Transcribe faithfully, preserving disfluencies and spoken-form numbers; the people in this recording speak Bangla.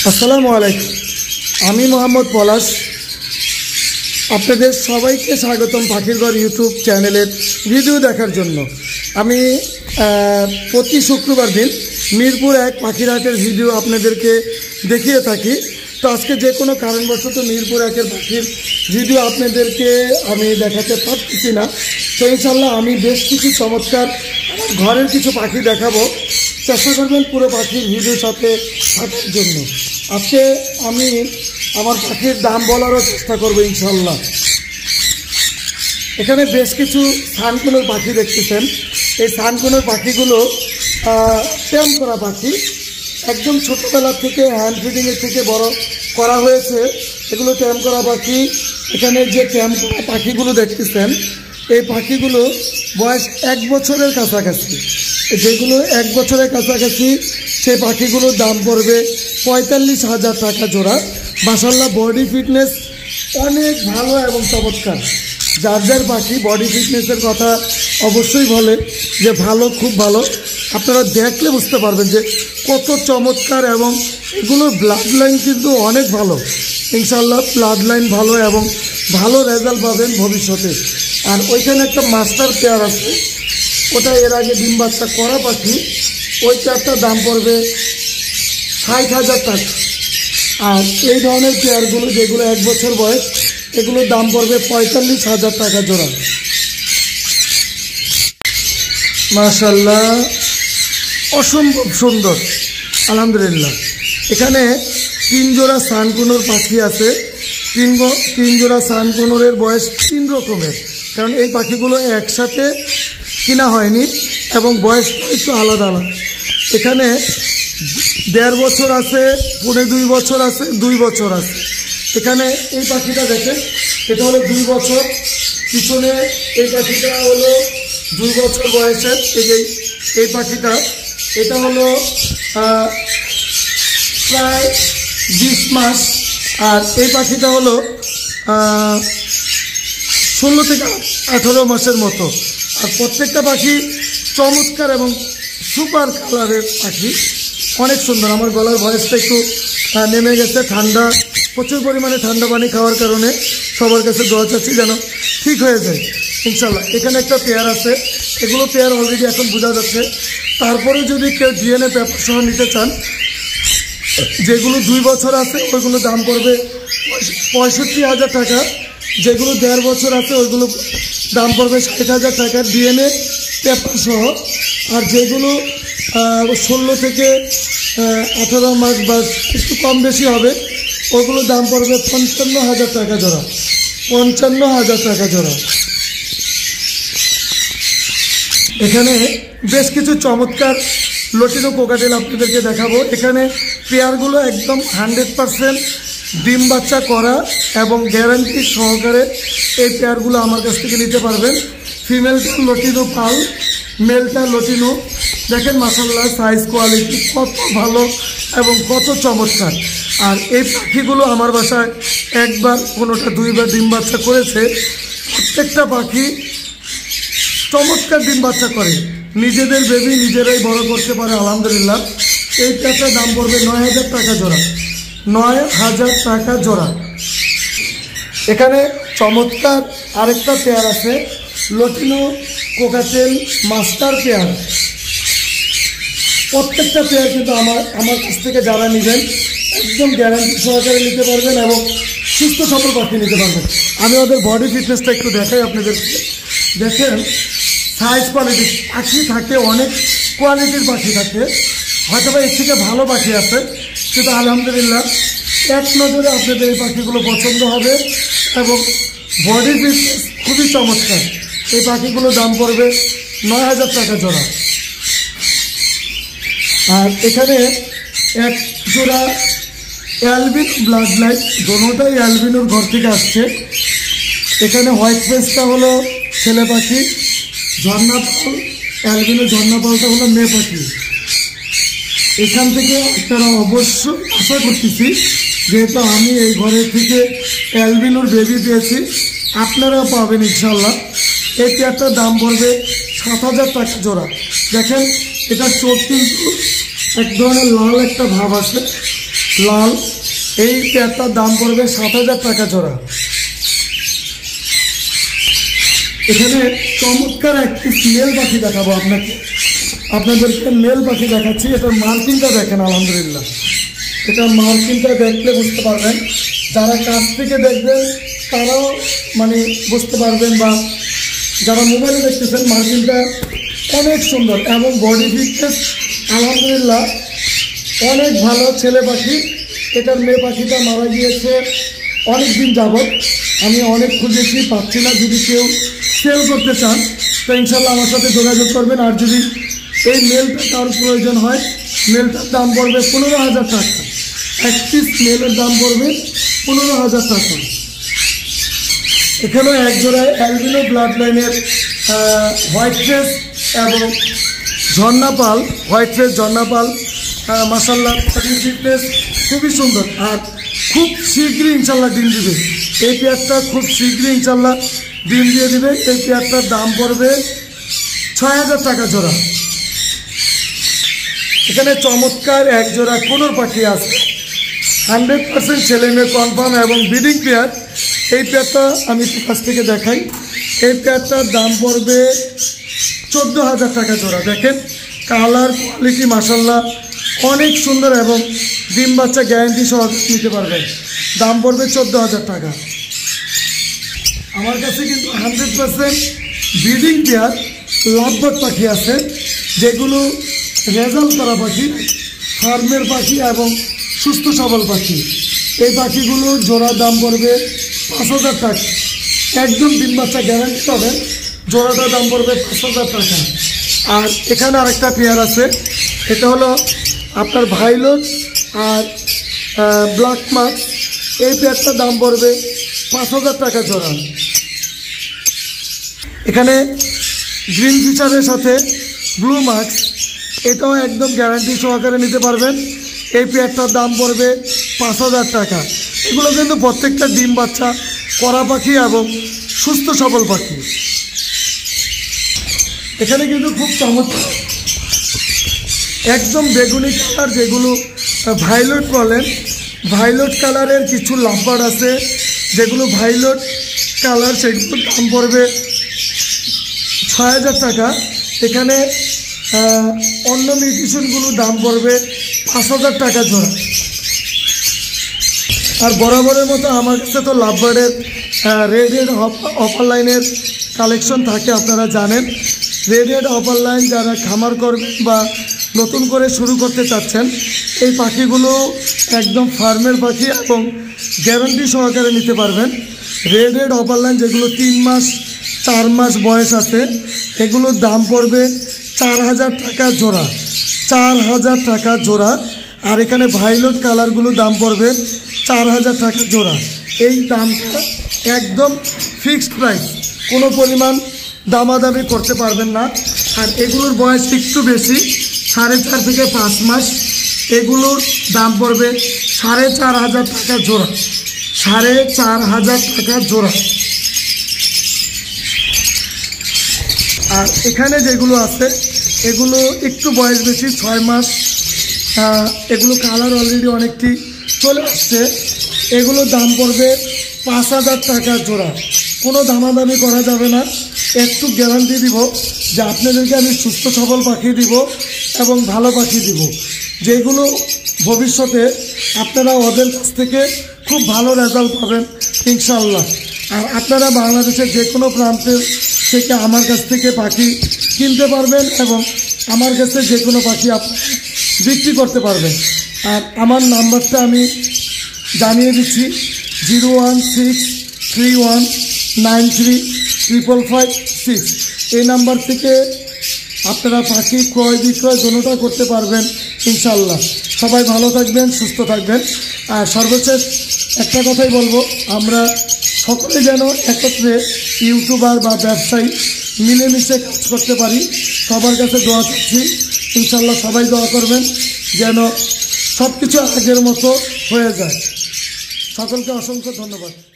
আসসালামু আলাইকুম। আমি মোহাম্মদ পলাশ, আপনাদের সবাইকে স্বাগতম পাখির ঘর ইউটিউব চ্যানেলের ভিডিও দেখার জন্য। আমি প্রতি শুক্রবার দিন মিরপুর এক পাখির হাটের ভিডিও আপনাদেরকে দেখিয়ে থাকি। তো আজকে যে কোনো কারণবশত মিরপুর একের পাখির ভিডিও আপনাদেরকে আমি দেখাতে পারতেছি না। তো ইনশাল্লাহ আমি বেশ কিছু চমৎকার ঘরের কিছু পাখি দেখাবো, চেষ্টা করবেন পুরো পাখির ভিডিওর সাথে থাকার জন্য। আজকে আমি আমার পাখির দাম বলারও চেষ্টা করবো ইনশাল্লাহ। এখানে বেশ কিছু সানকুনোর পাখি দেখতেছেন। এই সানকুনোর পাখিগুলো ট্যাম করা পাখি, একদম ছোটোবেলা থেকে হ্যান্ড ফিডিংয়ের থেকে বড় করা হয়েছে। এগুলো ট্যাম করা পাখি। এখানে যে ট্যাম করা পাখিগুলো দেখতেছেন, এই পাখিগুলো বয়স এক বছরের কাছাকাছি। যেগুলো এক বছরের কাছাকাছি সেই পাখিগুলোর দাম পড়বে পঁয়তাল্লিশ হাজার টাকা জোড়া। মাশাআল্লাহ বডি ফিটনেস অনেক ভালো এবং চমৎকার। যার যার পাখি বডি ফিটনেসের কথা অবশ্যই বলে যে ভালো, খুব ভালো। আপনারা দেখলে বুঝতে পারবেন যে কত চমৎকার, এবং এগুলোর ব্লাড লাইন কিন্তু অনেক ভালো। ইনশাআল্লাহ ব্লাড লাইন ভালো এবং ভালো রেজাল্ট পাবেন ভবিষ্যতে। আর ওইখানে একটা মাস্টার পেয়ার আছে, ওটা এর আগে ডিম বাচ্চা করা পাখি। ওই পেয়ারটার দাম পড়বে ষাট হাজার টাকা। আর এই ধরনের পেয়ারগুলো যেগুলো এক বছর বয়স, এগুলোর দাম পড়বে পঁয়তাল্লিশ হাজার টাকা জোড়া। মাশাআল্লাহ অসম্ভব সুন্দর, আলহামদুলিল্লাহ। এখানে তিন জোড়া সানকুনোর পাখি আছে। তিন তিন জোড়া সানকুনোরের বয়স তিন রকমের, কারণ এই পাখিগুলো একসাথে কিনা হয়নি এবং বয়স একটু আলাদা আলাদা। এখানে দেড় বছর আছে, পৌনে দুই বছর আছে, দুই বছর আছে। এখানে এই পাখিটা দেখেন, এটা হলো দুই বছর। পিছনে এই পাখিটা হলো দুই বছর বয়সের। এই যে এই পাখিটা, এটা হলো প্রায় বিশ মাস। আর এই পাখিটা হলো ষোলো থেকে আঠারো মাসের মতো। আর প্রত্যেকটা পাখি চমৎকার এবং সুপার কালারের পাখি, অনেক সুন্দর। আমার গলার ভয়েসটা একটু নেমে গেছে, ঠান্ডা, প্রচুর পরিমাণে ঠান্ডা পানি খাওয়ার কারণে। সবার কাছে দোয়া চাচ্ছি যেন ঠিক হয়ে যায় ইনশাল্লাহ। এখানে একটা পেয়ার আছে, এগুলো পেয়ার অলরেডি এখন বোঝা যাচ্ছে। তারপরে যদি কেউ ডিএনএ পেপার সহ নিতে চান, যেগুলো দুই বছর আছে ওইগুলো দাম পড়বে পঁয়ষট্টি হাজার টাকা। যেগুলো দেড় বছর আছে ওইগুলো দাম পড়বে ষাট হাজার টাকা ডিএনএ পেপার সহ। আর যেগুলো ষোলো থেকে আঠারো মাস বা একটু কম বেশি হবে, ওগুলোর দাম পড়বে পঞ্চান্ন হাজার টাকা জোড়া। পঞ্চান্ন হাজার টাকা জোড়া। এখানে বেশ কিছু চমৎকার লটিনো কোকাটেল আপনাদেরকে দেখাবো। এখানে পেয়ারগুলো একদম হান্ড্রেড পারসেন্ট ডিম বাচ্চা করা এবং গ্যারান্টি সহকারে এই পেয়ারগুলো আমার কাছ থেকে নিতে পারবেন। ফিমেলটা লটিনো পাল, মেলটা লটিনো। দেখেন মাশাআল্লাহ সাইজ কোয়ালিটি কত ভালো এবং কত চমৎকার। আর এই পাখিগুলো আমার বাসায় একবার কোনোটা দুইবার ডিম বাচ্চা করেছে। প্রত্যেকটা পাখি চমৎকার ডিম বাচ্চা করে, নিজেদের বেবি নিজেরাই বড় করতে পারে আলহামদুলিল্লাহ। এই পেয়ারটার দাম পড়বে নয় হাজার টাকা জোড়া। নয় হাজার টাকা জোড়া। এখানে চমৎকার আরেকটা পেয়ার আছে, লটিনো কোকাটেল মাস্টার পেয়ার। প্রত্যেকটা পেয়ার কিন্তু আমার আমার কাছ থেকে যারা নেবেন একদম গ্যারান্টি সহকারে নিতে পারবেন এবং সুস্থ সবল পাখি নিতে পারবেন। আমি ওদের বডি ফিটনেসটা একটু দেখাই আপনাদেরকে। দেখেন সাইজ কোয়ালিটি, পাখি থাকে অনেক কোয়ালিটির পাখি থাকে, হয়তো বা এর থেকে ভালো পাখি আছে, কিন্তু আলহামদুলিল্লাহ এক নজরে আপনাদের এই পাখিগুলো পছন্দ হবে এবং বডি ফিটনেস খুবই চমৎকার। এই পাখিগুলোর দাম পড়বে নয় হাজার টাকা জোড়া। আর এখানে এক জোড়া অ্যালবিন ব্লাড লাইন, দোনোটাই অ্যালবিনোর ঘর থেকে আসছে। এখানে হোয়াইট ফেসটা হলো ছেলে পাখি, ঝর্ণা পাল অ্যালবিনো ঝর্ণা পালটা হলো মেয়ে পাখি। এখান থেকে আপনারা অবশ্যই আশা করতেছি, যেহেতু আমি এই ঘরের থেকে অ্যালবিনোর বেবি পেয়েছি, আপনারাও পাবেন ইনশাল্লাহ। এই পেয়ারটার দাম পড়বে সাত হাজার টাকা জোড়া। দেখেন এটা চোখ কিন্তু এক ধরনের লাল একটা ভাব আছে, লাল, এই পেয়ারটার দাম পড়বে সাত হাজার টাকা জোড়া। এখানে চমৎকার একটি মেল পাখি দেখাবো আপনাকে, আপনাদেরকে মেল পাখি দেখাচ্ছি। এটার মার্কিংটা দেখেন, আলহামদুলিল্লাহ এটার মার্কিংটা দেখলে বুঝতে পারবেন, যারা কাছ থেকে দেখবেন তারাও মানে বুঝতে পারবেন, বা যারা মোবাইলে দেখতেছেন মার্কিংটা অনেক সুন্দর এবং বডি ফিটনেস আলহামদুলিল্লাহ অনেক ভালো ছেলে পাখি। এটার মেয়ে পাখিটা মারা গিয়েছে অনেক দিন যাবৎ, আমি অনেক খুঁজেছি পাচ্ছি না। যদি কেউ সেল করতে চান তো ইনশাল্লাহ আমার সাথে যোগাযোগ করবেন। আর যদি এই মেলটা কারোর প্রয়োজন হয়, মেলটার দাম পড়বে পনেরো হাজার টাকা। এক পিস মেলের দাম পড়বে পনেরো হাজার টাকা। এখানেও এক জোড়ায় অ্যালবিনো ব্লাড লাইনের হোয়াইট ফেস এবং ঝর্ণাপাল, হোয়াইট ফেস ঝর্ণাপাল মাশাআল্লাহ ফিটনেস খুবই সুন্দর, আর খুব শীঘ্রই ইনশাল্লাহ ডিম দিবে। এই পেয়ারটা খুব শীঘ্রই ইনশাল্লাহ ডিম দিয়ে দিবে। এই পেয়ারটার দাম পড়বে ছয় হাজার টাকা জোড়া। এখানে চমৎকার এক জোড়া কোনোর পাখি আছে, হান্ড্রেড পার্সেন্ট ছেলে মেয়ে কনফার্ম এবং ব্রিডিং পেয়ার। এই পেয়ারটা আমি একটু কাছ থেকে দেখাই। এই পেয়ারটার দাম পড়বে চোদ্দো হাজার টাকা জোড়া। দেখেন কালার কোয়ালিটি মাশাআল্লাহ অনেক সুন্দর এবং ডিম বাচ্চা গ্যারান্টি সহ নিতে পারবেন। দাম পড়বে চোদ্দো হাজার টাকা। আমার কাছে কিন্তু hundred percent breeding pair lovebird পাখি আছে, যেগুলো রেজাল্ট করা পাখি, ফার্মের পাখি এবং সুস্থ সবল পাখি। এই পাখিগুলো জোড়ার দাম পড়বে পাঁচ হাজার টাকা। একদম ডিম বাচ্চা গ্যারান্টি পাবেন, জোড়াটার দাম পড়বে পাঁচ হাজার টাকা। আর এখানে আরেকটা পেয়ার আছে, এটা হলো আপনার ভাইলট আর ব্ল্যাক মার্ক। এই পেয়ারটার দাম পড়বে পাঁচ হাজার টাকা জোড়া। এখানে গ্রিন ফিচারের সাথে ব্লু মার্কস, এটাও একদম গ্যারান্টি সহকারে নিতে পারবেন। এই পেয়ারটার দাম পড়বে পাঁচ হাজার টাকা। এগুলো কিন্তু প্রত্যেকটা ডিম বাচ্চা করা পাখি এবং সুস্থ সবল পাখি। এখানে কিন্তু খুব চমৎকার একদম বেগুনি কালার, যেগুলো ভাইলট বলেন, ভাইলট কালারের কিছু লাভবার্ড আছে, যেগুলো ভাইলট কালার, সেগুলোর দাম পড়বে ছয় হাজার টাকা। এখানে অন্য মিউটিশনগুলোর দাম পড়বে পাঁচ হাজার টাকা জোড়া। আর বরাবরের মতো আমার কাছে তো লাভবার্ডের রেড রেড অপার লাইনের কালেকশন থাকে, আপনারা জানেন। রেড রেড অপার লাইন যারা খামার করবেন বা নতুন করে শুরু করতে চাচ্ছেন, এই পাখিগুলো একদম ফার্মের পাখি এবং গ্যারান্টি সহকারে নিতে পারবেন। রেড রেড অপার লাইন যেগুলো তিন মাস চার মাস বয়স আছে, এগুলোর দাম পড়বে চার হাজার টাকা জোড়া, চার হাজার টাকা জোড়া। আর এখানে ভাইলট কালারগুলোর দাম পড়বে চার হাজার টাকা জোড়া। এই দামটা একদম ফিক্সড প্রাইস, কোনো পরিমাণ দামাদামি করতে পারবেন না। আর এগুলোর বয়স একটু বেশি, সাড়ে চার থেকে পাঁচ মাস। এগুলোর দাম পড়বে সাড়ে চার হাজার টাকা জোড়া, সাড়ে চার হাজার টাকা জোড়া। আর এখানে যেগুলো আছে এগুলো একটু বয়স বেশি, ছয় মাস। এগুলো কালার অলরেডি অনেকটি চলে আসছে। এগুলোর দাম পড়বে পাঁচ হাজার টাকা জোড়া। কোনো দামাদামি করা যাবে না, একটু গ্যারান্টি দিব যে আপনাদেরকে আমি সুস্থ সবল পাখি দিব এবং ভালো পাখি দিব, যেগুলো ভবিষ্যতে আপনারা ওদের কাছ থেকে খুব ভালো রেজাল্ট পাবেন ইনশাআল্লাহ। আর আপনারা বাংলাদেশের যে কোনো প্রান্তের থেকে আমার কাছ থেকে পাখি কিনতে পারবেন এবং আমার কাছে যে কোনো পাখি আপনি বিক্রি করতে পারবেন। আর আমার নাম্বারটা আমি জানিয়ে দিচ্ছি, zero one six three one nine three triple five six. এই নাম্বার থেকে আপনারা পাখি ক্রয় বিক্রয় দোনোটা করতে পারবেন ইনশাআল্লাহ। সবাই ভালো থাকবেন, সুস্থ থাকবেন। আর সর্বশেষ একটা কথাই বলবো, আমরা সকলে যেন একত্রে ইউটিউবার বা ব্যবসায়ী মিলেমিশে কাজ করতে পারি। সবার কাছে দোয়া চাচ্ছি, ইনশাআল্লাহ সবাই দোয়া করবেন যেন সব কিছু আগের মতো হয়ে যায়। সকলকে অসংখ্য ধন্যবাদ।